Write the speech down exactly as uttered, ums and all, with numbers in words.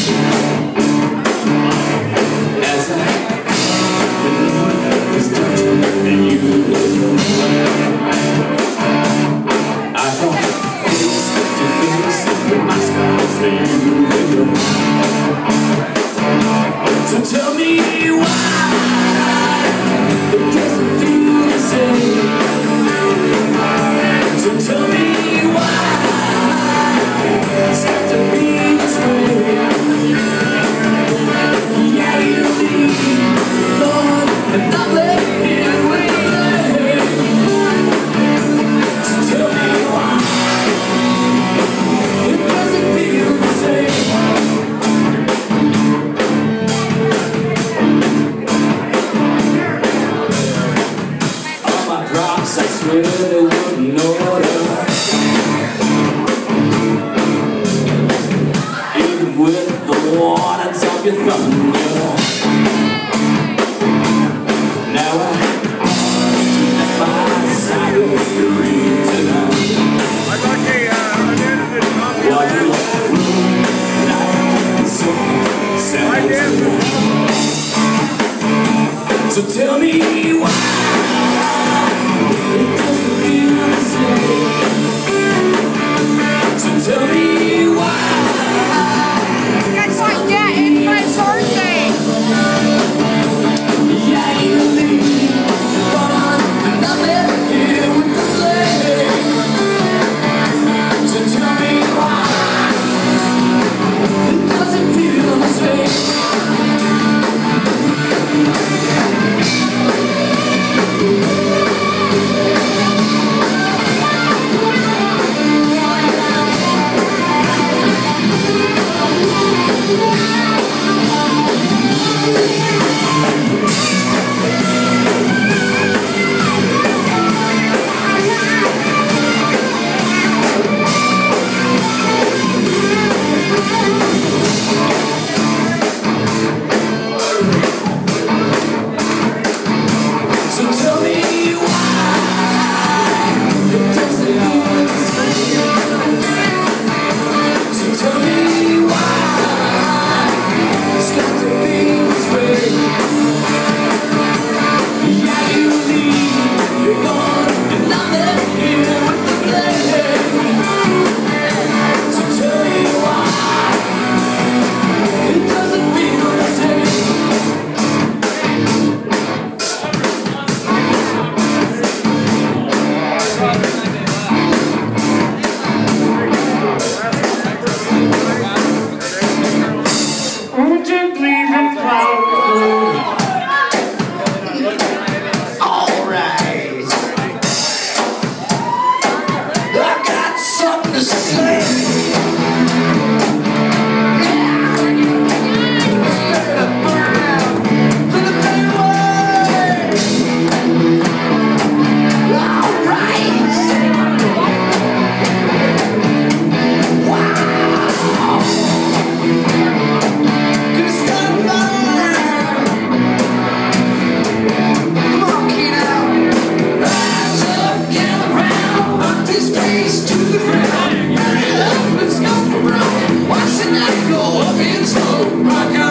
As I was touching you, I thought face to face with my scars for you. So tell me why it doesn't feel the same. So tell me why it's got to be this way. Yeah, you leave, Lord, and I'm left here with the blame. So tell me why it doesn't feel the same. All my drops, I swear they wouldn't order. Even with the waters of your thunder. Now I stand by the side of your ring tonight. I'm lucky, uh, I did it. While you room and I so I did. So tell me why it doesn't feel the same. So tell me why. That's like that, it's my birthday. Yeah, you leave, gone, and I'm left here with the blame. So tell me why it doesn't feel the same. Watch the night go up in slow. Rock